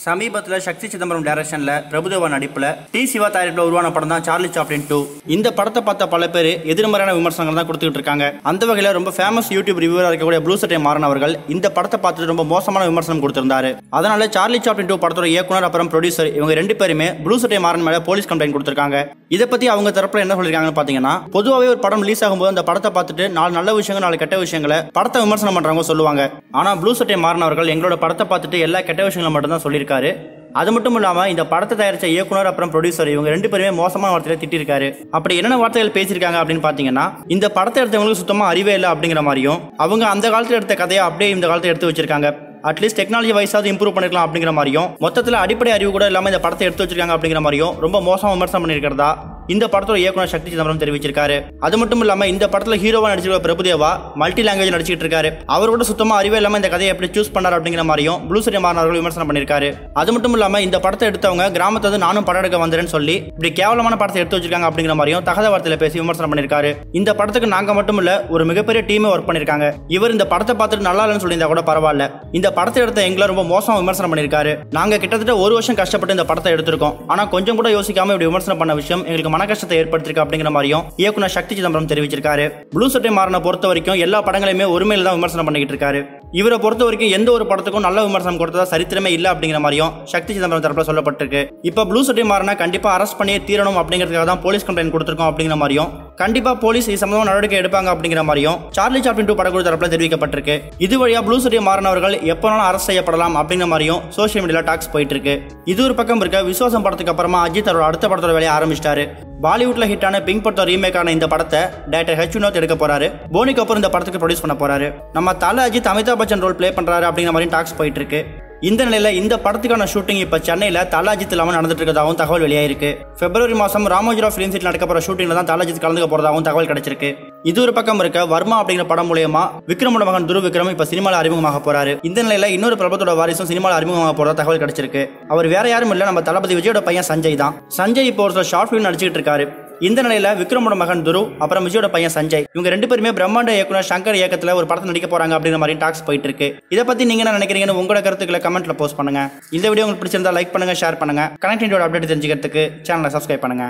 சமீபத்தில் சக்தி சிதம்பரம் டைரக்ஷன்ல பிரபுதேவா நடிப்புல டி சிவா தயாரிப்பில் உருவான படம் தான் சார்லி சாப்ளின் 2. இந்த படத்தை பார்த்த பல பேர் எதிர்மறையான விமர்சனங்கள் தான் கொடுத்துட்டு இருக்காங்க. அந்த வகையில் ரொம்ப ஃபேமஸ் யூடியூப் ரிவ்யூவராக இருக்கக்கூடிய ப்ளூ சட்டை மாறன் அவர்கள் இந்த படத்தை பார்த்துட்டு ரொம்ப மோசமான விமர்சனம் கொடுத்திருந்தாரு. அதனால சார்லி சாப்ளின் 2 படத்தோட இயக்குனர் அப்புறம் ப்ரொடியூசர் இவங்க ரெண்டு பேருமே ப்ளூ சட்டை மாறன் மேல போலீஸ் கம்ப்ளைண்ட் கொடுத்திருக்காங்க. இதை பத்தி அவங்க தரப்புல என்ன சொல்லிருக்காங்கன்னு பாத்தீங்கன்னா, பொதுவாகவே ஒரு படம் ரிலீஸ் ஆகும்போது அந்த படத்தை பார்த்துட்டு 4 நல்ல விஷயங்கள் 4 கெட்ட விஷயங்களை படத்தை விமர்சனம் பண்றவங்க சொல்லுவாங்க. ஆனா ப்ளூ சட்டை மாறன் அவர்கள் எங்களோட படத்தை பார்த்துட்டு எல்லா கெட்ட விஷயங்களும் மட்டும் தான் சொல்லியிருக்காரு. அது மட்டும் இல்லாம இந்த படத்தை தயாரிச்ச இயக்குனர் அப்புறம் ப்ரொடியூசர் இவங்க ரெண்டு பேருமே மோசமான வார்த்தையில திட்டிருக்காரு. அப்படி என்னென்ன வார்த்தைகள் பேசியிருக்காங்க அப்படின்னு பாத்தீங்கன்னா, இந்த படத்தை எடுத்தவங்களுக்கு சுத்தமா அறிவே இல்லை அப்படிங்கிற மாதிரியும், அவங்க அந்த காலத்துல எடுத்த கதையை அப்படியே இந்த காலத்துல எடுத்து வச்சிருக்காங்க, அட்லீஸ்ட் டெக்னாலஜி வைஸாவது இம்ப்ரூவ் பண்ணிருக்கலாம் அப்படிங்கிற மாதிரியும், மொத்தத்தில் அடிப்படை அறிவு கூட இல்லாமல் இந்த படத்தை எடுத்து வச்சிருக்காங்க அப்படிங்கிற மாதிரியும் ரொம்ப மோசமாக விமர்சனம் பண்ணியிருக்கிறதா இந்த படத்தோட இயக்குனர் சக்தி சிதம்பரம் தெரிவிச்சிருக்காரு. அது மட்டும் இல்லாமல் இந்த படத்தில் ஹீரோவா நடிச்சிருக்க பிரபுதேவா மல்டி லாங்குவேஜ் நடிச்சிட்டு இருக்காரு. அவரோட சுத்தமாக அறிவே இல்லாமல் இந்த கதையை எப்படி சூஸ் பண்ணார் அப்படிங்கிற மாதிரியும் ப்ளூ சட்டை மாறன் அவர்கள் விமர்சனம் பண்ணியிருக்காரு. அது மட்டும் இல்லாமல் இந்த படத்தை எடுத்தவங்க கிராமத்தை வந்து நானும் படம் எடுக்க வந்தேன்னு சொல்லி இப்படி கேவலமான படத்தை எடுத்து வச்சிருக்காங்க அப்படிங்கிற மாதிரியும் தகாத வார்த்தையில பேசி விமர்சனம் பண்ணியிருக்காரு. இந்த படத்துக்கு நாங்க மட்டும் இல்ல ஒரு மிகப்பெரிய டீமே ஒர்க் பண்ணிருக்காங்க. இவர் இந்த படத்தை பார்த்துட்டு நல்லா இல்லைன்னு சொல்லியிருந்தா கூட பரவாயில்ல, இந்த படத்தை எடுத்த எங்களை ரொம்ப மோசமா விமர்சனம் பண்ணியிருக்காரு. நாங்க கிட்டத்தட்ட 1 வருஷம் கஷ்டப்பட்டு இந்த படத்தை எடுத்திருக்கோம், ஆனா கொஞ்சம் கூட யோசிக்காம இப்படி விமர்சனம் பண்ண விஷயம் எங்களுக்கு மன கஷ்டத்தை ஏற்படுத்திருக்கு அப்படிங்கிற மாதிரியும் இயக்குனர் சக்தி சிதம்பரம் தெரிவிச்சிருக்காரு. ப்ளூ சட்டை மாறனை பொறுத்த வரைக்கும் எல்லா படங்களையுமே ஒருமையில தான் விமர்சனம் பண்ணிட்டு இருக்காரு. இவரை பொறுத்த வரைக்கும் எந்த ஒரு படத்துக்கும் நல்ல விமர்சனம் கொடுத்ததா சரித்திரமே இல்லை அப்படிங்கிற மாதிரியும் சக்தி சிதம்பரம் தரப்புல சொல்லப்பட்டிருக்கு. இப்ப ப்ளூ சட்டை மாறனை கண்டிப்பா அரெஸ்ட் பண்ணியே தீரணும் அப்படிங்கிறதுக்காக தான் போலீஸ் கம்ப்ளைண்ட் கொடுத்திருக்கோம் அப்படிங்கிற மாதிரியும், கண்டிப்பா போலீஸ் இது சம்பந்தமா நடவடிக்கை எடுப்பாங்க அப்படிங்கிற மாதிரியும் சார்லி சாப்ளின் 2 படக்குழு தரப்புல தெரிவிக்கப்பட்டிருக்கு. இது வழியா ப்ளூ சட்டை மாறன் அவர்கள் எப்பனாலும் அரெஸ்ட் செய்யப்படலாம் அப்படிங்கிற மாதிரியும் சோசியல் மீடியால டாக்ஸ் போயிட்டு இருக்கு. இது ஒரு பக்கம் இருக்க, விசுவாசம் படத்துக்கு அப்புறமா அஜித் அவரோட அடுத்த படத்தோட வேலையை ஆரம்பிச்சிட்டாரு. பாலிவுட்ல ஹிட்டான பிங்க் படத்தோட ரீமேக்கான இந்த படத்தை டைரக்டர் ஹெச் வினோத் எடுக்க போறாரு. போனிக்கு அப்புறம் இந்த படத்துக்கு ப்ரொடியூஸ் பண்ண போறாரு. நம்ம தல அஜித் அமிதாப் பச்சன் ரோல் பிளே பண்றாரு அப்படிங்கிற மாதிரி டாக்ஸ் போயிட்டு இருக்கு. இந்த நிலையில இந்த படத்துக்கான ஷூட்டிங் இப்ப சென்னையில தல அஜித் இல்லாமல் நடந்துட்டு இருக்கதாகவும் தகவல் வெளியாயிருக்கு. பிப்ரவரி மாசம் ராமோஜிராவ் ஃபிலிம் சிட்டி நடக்க போற ஷூட்டிங்ல தான் தல அஜித் கலந்துக்க போறதாகவும் தகவல் கிடைச்சிருக்கு. இது ஒரு பக்கம் இருக்க, வர்மா அப்படிங்கிற படம் மூலமா விக்ரமோட மகன் துருவ் விக்ரம் இப்ப சினிமால அறிமுகமாக போறாரு. இந்த நிலையில இன்னொரு பிரபலத்தோட வாரிசும் சினிமால அறிமுகமாக போறதா தகவல் கிடைச்சிருக்கு. அவர் வேற யாரும் இல்ல, நம்ம தளபதி விஜயோட பையன் சஞ்சய் தான். சஞ்சய் இப்போ ஒரு ஷார்ட் ஃபிலிம் நடிச்சிட்டு இருக்காரு. இந்த நிலையில விக்ரமோட மகன் துருவ் அப்புறம் விஜயோட பையன் சஞ்சய் இவங்க ரெண்டு பேருமே பிரம்மாண்ட இயக்குனர் சங்கர் இயக்கத்துல ஒரு படத்தை நடிக்க போறாங்க அப்படிங்கிற மாதிரி டாக்ஸ் போயிட்டு இருக்கு. இதை பத்தி நீங்க என்ன நினைக்கிறீங்கன்னு உங்களோட கருத்துக்களை கமெண்ட்ல போஸ்ட் பண்ணுங்க. இந்த வீடியோ உங்களுக்கு பிடிச்சிருந்தா லைக் பண்ணுங்க, ஷேர் பண்ணுங்க. கனெக்ட் இண்டியாவோட அப்டேட் தெரிஞ்சுக்கிறதுக்கு சேனலை சப்ஸ்கிரைப் பண்ணுங்க.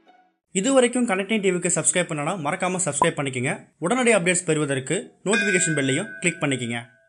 இது வரைக்கும் கனெக்ட் டிவிக்கு சப்ஸ்கிரைப் பண்ணனா மறக்காம சப்ஸ்கிரைப் பண்ணிக்கங்க. உடனடி அப்டேட்ஸ் பெறுவதற்கு நோட்டிபிகேஷன் பெல்லையும் கிளிக் பண்ணிக்கங்க.